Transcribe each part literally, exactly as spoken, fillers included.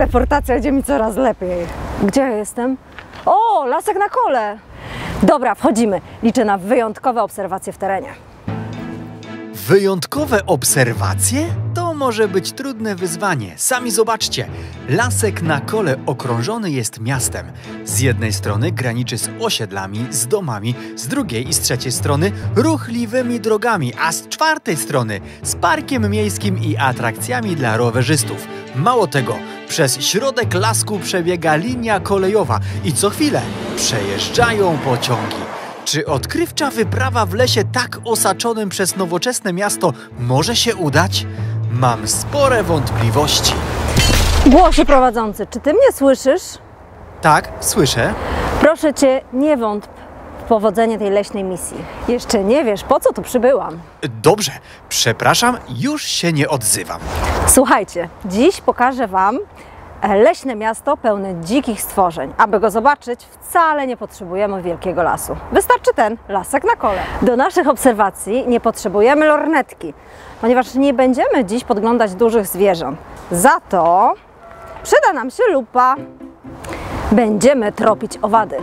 teleportacja idzie mi coraz lepiej. Gdzie ja jestem? O, lasek na kole! Dobra, wchodzimy. Liczę na wyjątkowe obserwacje w terenie. Wyjątkowe obserwacje? To może być trudne wyzwanie. Sami zobaczcie. Lasek na kole okrążony jest miastem. Z jednej strony graniczy z osiedlami, z domami, z drugiej i z trzeciej strony ruchliwymi drogami, a z czwartej strony z parkiem miejskim i atrakcjami dla rowerzystów. Mało tego, przez środek lasku przebiega linia kolejowa i co chwilę przejeżdżają pociągi. Czy odkrywcza wyprawa w lesie tak osaczonym przez nowoczesne miasto może się udać? Mam spore wątpliwości. Głosie prowadzący, czy ty mnie słyszysz? Tak, słyszę. Proszę cię, nie wątp w powodzenie tej leśnej misji. Jeszcze nie wiesz, po co tu przybyłam. Dobrze, przepraszam, już się nie odzywam. Słuchajcie, dziś pokażę wam leśne miasto pełne dzikich stworzeń. Aby go zobaczyć, wcale nie potrzebujemy wielkiego lasu. Wystarczy ten lasek na kole. Do naszych obserwacji nie potrzebujemy lornetki, ponieważ nie będziemy dziś podglądać dużych zwierząt. Za to przyda nam się lupa. Będziemy tropić owady.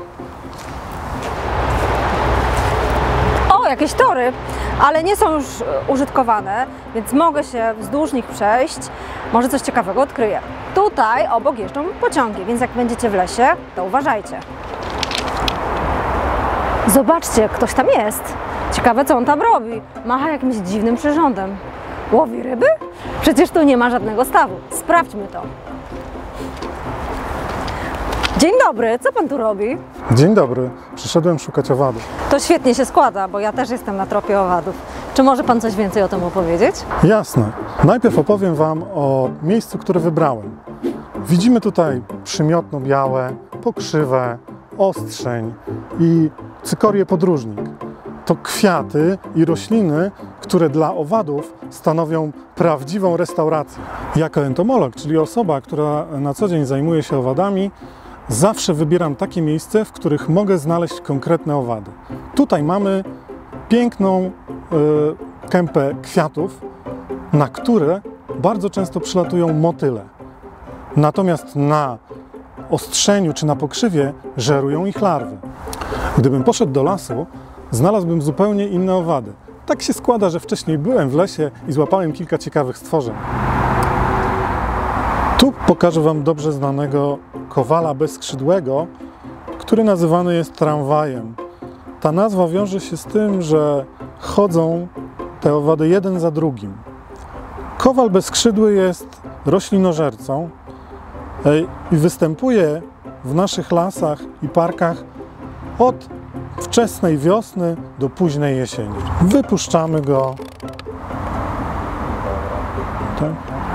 O, jakieś tory, ale nie są już użytkowane, więc mogę się wzdłuż nich przejść. Może coś ciekawego odkryję. Tutaj obok jeżdżą pociągi, więc jak będziecie w lesie, to uważajcie. Zobaczcie, ktoś tam jest. Ciekawe, co on tam robi. Macha jakimś dziwnym przyrządem. Łowi ryby? Przecież tu nie ma żadnego stawu. Sprawdźmy to. Dzień dobry, co pan tu robi? Dzień dobry, przyszedłem szukać owadów. To świetnie się składa, bo ja też jestem na tropie owadów. Czy może pan coś więcej o tym opowiedzieć? Jasne. Najpierw opowiem wam o miejscu, które wybrałem. Widzimy tutaj przymiotno białe, pokrzywę, ostrzeń i cykorię podróżnik. To kwiaty i rośliny, które dla owadów stanowią prawdziwą restaurację. Jako entomolog, czyli osoba, która na co dzień zajmuje się owadami, zawsze wybieram takie miejsce, w których mogę znaleźć konkretne owady. Tutaj mamy piękną y, kępę kwiatów, na które bardzo często przylatują motyle. Natomiast na ostrzeniu czy na pokrzywie żerują ich larwy. Gdybym poszedł do lasu, znalazłbym zupełnie inne owady. Tak się składa, że wcześniej byłem w lesie i złapałem kilka ciekawych stworzeń. Tu pokażę wam dobrze znanego kowala bezskrzydłego, który nazywany jest tramwajem. Ta nazwa wiąże się z tym, że chodzą te owady jeden za drugim. Kowal bezskrzydły jest roślinożercą i występuje w naszych lasach i parkach od wczesnej wiosny do późnej jesieni. Wypuszczamy go. Tak.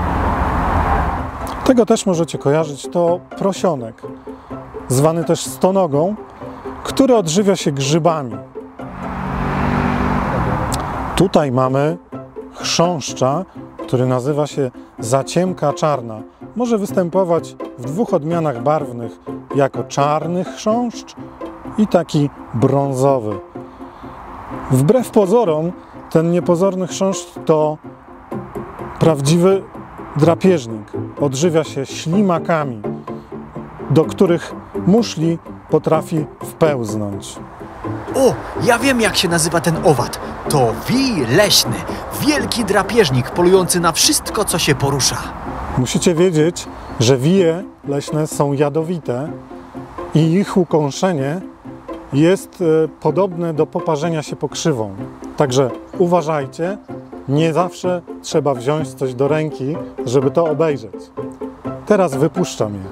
Tego też możecie kojarzyć, to prosionek, zwany też stonogą, który odżywia się grzybami. Tutaj mamy chrząszcza, który nazywa się zaciemka czarna. Może występować w dwóch odmianach barwnych, jako czarny chrząszcz i taki brązowy. Wbrew pozorom, ten niepozorny chrząszcz to prawdziwy drapieżnik. Odżywia się ślimakami, do których muszli potrafi wpełznąć. O, ja wiem, jak się nazywa ten owad. To wij leśny, wielki drapieżnik polujący na wszystko, co się porusza. Musicie wiedzieć, że wije leśne są jadowite i ich ukąszenie jest podobne do poparzenia się pokrzywą. Także uważajcie, nie zawsze trzeba wziąć coś do ręki, żeby to obejrzeć. Teraz wypuszczam je.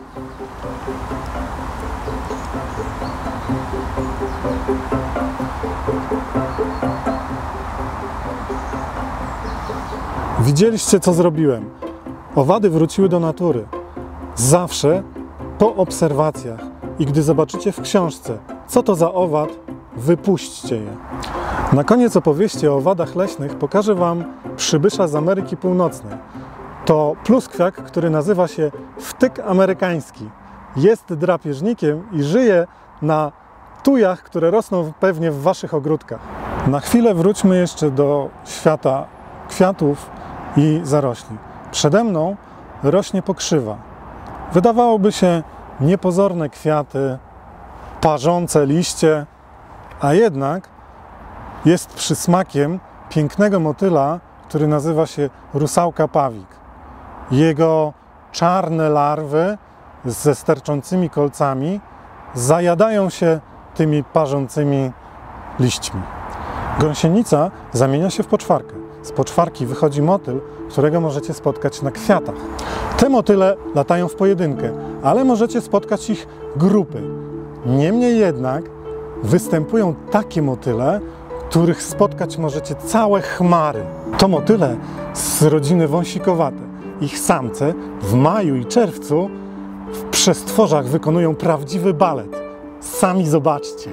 Widzieliście, co zrobiłem. Owady wróciły do natury. Zawsze po obserwacjach i gdy zobaczycie w książce, co to za owad, wypuśćcie je. Na koniec opowieści o owadach leśnych pokażę wam przybysza z Ameryki Północnej. To pluskwiak, który nazywa się wtyk amerykański. Jest drapieżnikiem i żyje na tujach, które rosną pewnie w waszych ogródkach. Na chwilę wróćmy jeszcze do świata kwiatów i zarośli. Przede mną rośnie pokrzywa. Wydawałoby się niepozorne kwiaty, parzące liście, a jednak jest przysmakiem pięknego motyla, który nazywa się rusałka pawik. Jego czarne larwy ze sterczącymi kolcami zajadają się tymi parzącymi liśćmi. Gąsienica zamienia się w poczwarkę. Z poczwarki wychodzi motyl, którego możecie spotkać na kwiatach. Te motyle latają w pojedynkę, ale możecie spotkać ich grupy. Niemniej jednak występują takie motyle, których spotkać możecie całe chmary. To motyle z rodziny wąsikowate. Ich samce w maju i czerwcu w przestworzach wykonują prawdziwy balet. Sami zobaczcie.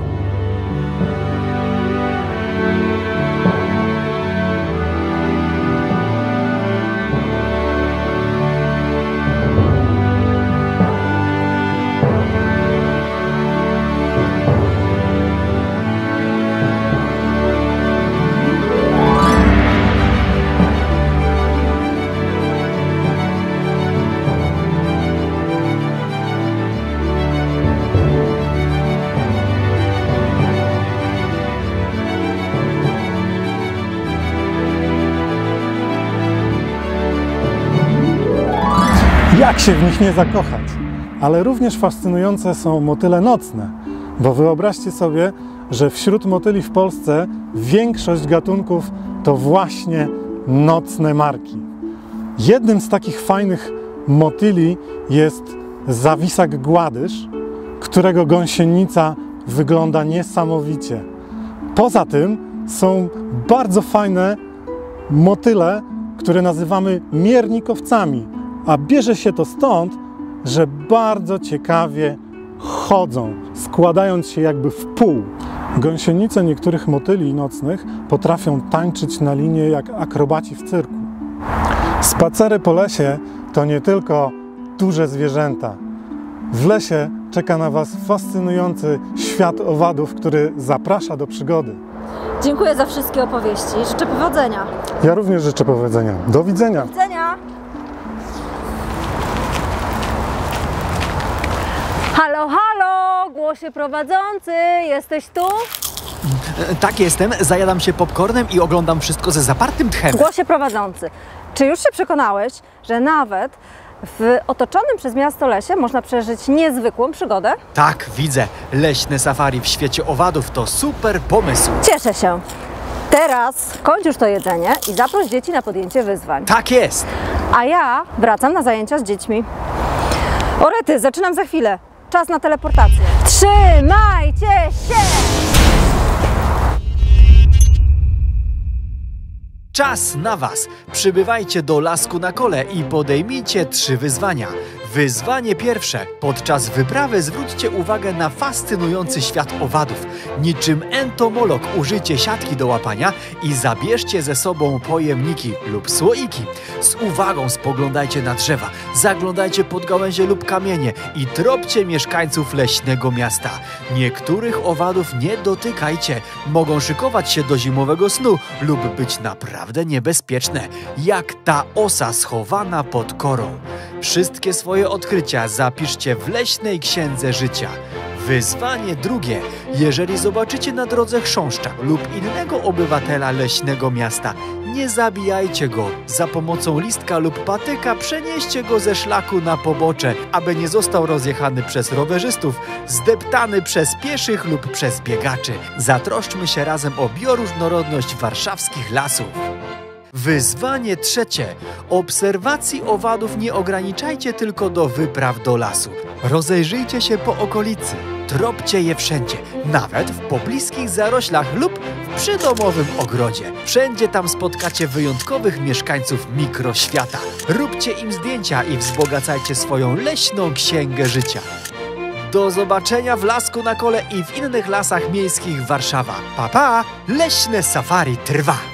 Jak się w nich nie zakochać? Ale również fascynujące są motyle nocne, bo wyobraźcie sobie, że wśród motyli w Polsce większość gatunków to właśnie nocne marki. Jednym z takich fajnych motyli jest zawisak gładysz, którego gąsienica wygląda niesamowicie. Poza tym są bardzo fajne motyle, które nazywamy miernikowcami, a bierze się to stąd, że bardzo ciekawie chodzą, składając się jakby w pół. Gąsienice niektórych motyli nocnych potrafią tańczyć na linie jak akrobaci w cyrku. Spacery po lesie to nie tylko duże zwierzęta. W lesie czeka na Was fascynujący świat owadów, który zaprasza do przygody. Dziękuję za wszystkie opowieści. Życzę powodzenia. Ja również życzę powodzenia. Do widzenia. Do widzenia. Halo, halo, głosie prowadzący, jesteś tu? Tak jestem, zajadam się popcornem i oglądam wszystko ze zapartym tchem. Głosie prowadzący, czy już się przekonałeś, że nawet w otoczonym przez miasto lesie można przeżyć niezwykłą przygodę? Tak, widzę. Leśne safari w świecie owadów to super pomysł. Cieszę się. Teraz kończ już to jedzenie i zaproś dzieci na podjęcie wyzwań. Tak jest. A ja wracam na zajęcia z dziećmi. Orety, zaczynam za chwilę. Czas na teleportację. Trzymajcie się! Czas na Was! Przybywajcie do Lasku na Kole i podejmijcie trzy wyzwania. Wyzwanie pierwsze. Podczas wyprawy zwróćcie uwagę na fascynujący świat owadów. Niczym entomolog użyjcie siatki do łapania i zabierzcie ze sobą pojemniki lub słoiki. Z uwagą spoglądajcie na drzewa, zaglądajcie pod gałęzie lub kamienie i tropcie mieszkańców leśnego miasta. Niektórych owadów nie dotykajcie. Mogą szykować się do zimowego snu lub być naprawdę niebezpieczne, jak ta osa schowana pod korą. Wszystkie swoje odkrycia zapiszcie w leśnej księdze życia. Wyzwanie drugie. Jeżeli zobaczycie na drodze chrząszcza lub innego obywatela leśnego miasta, nie zabijajcie go. Za pomocą listka lub patyka przenieście go ze szlaku na pobocze, aby nie został rozjechany przez rowerzystów, zdeptany przez pieszych lub przez biegaczy. Zatroszczmy się razem o bioróżnorodność warszawskich lasów. Wyzwanie trzecie. Obserwacji owadów nie ograniczajcie tylko do wypraw do lasu. Rozejrzyjcie się po okolicy. Tropcie je wszędzie, nawet w pobliskich zaroślach lub w przydomowym ogrodzie. Wszędzie tam spotkacie wyjątkowych mieszkańców mikroświata. Róbcie im zdjęcia i wzbogacajcie swoją leśną księgę życia. Do zobaczenia w Lasku na Kole i w innych lasach miejskich Warszawa. Pa, pa! Leśne safari trwa!